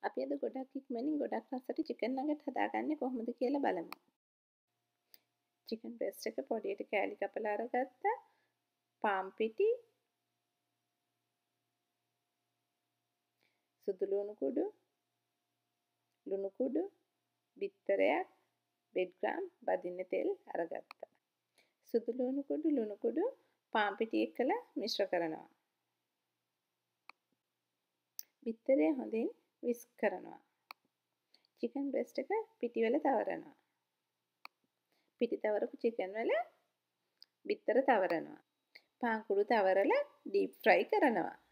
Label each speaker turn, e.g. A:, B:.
A: අපි අද ගොඩක් ඉක්මනින් ගොඩක් රසට චිකන් නගට් හදාගන්නේ කොහොමද කියලා බලමු. චිකන් බ්‍රෙස්ට් එක පොඩියට කෑලි කපලා අරගත්තා. පාන් පිටි, සුදු ලුණු කුඩු, ලුණු කුඩු, බිත්තරයක්, බෙඩ්ග්‍රෑම්, බදින්න තෙල් අරගත්තා. සුදු ලුණු කුඩු පාන් පිටි එක්කලා මිශ්‍ර කරනවා. බිත්තරය හොඳින් විස්ක් කරනවා. චිකන් බ්‍රෙස්ට් එක පිටිවල තවරනවා. පිටි තවරපු චිකන් වල බිත්තර තවරනවා. පාන් කුඩු තවරලා ඩීප් ෆ්‍රයි කරනවා.